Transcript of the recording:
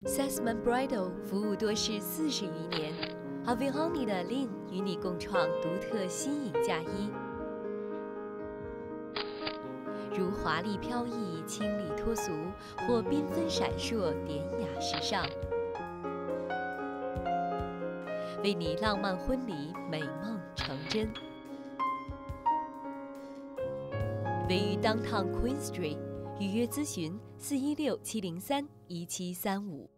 Sussman Bridal 服务多时40余年 ，Avihani 的 Lin 与你共创独特新颖嫁衣，如华丽飘逸、清丽脱俗，或缤纷闪烁、典雅时尚，为你浪漫婚礼美梦成真。位于 Downtown Queen Street， 预约咨询416-703-1735。